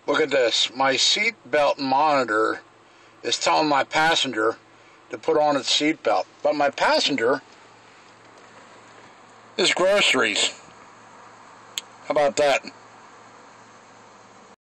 Look at this. My seat belt monitor is telling my passenger to put on its seat belt. But my passenger is groceries. How about that?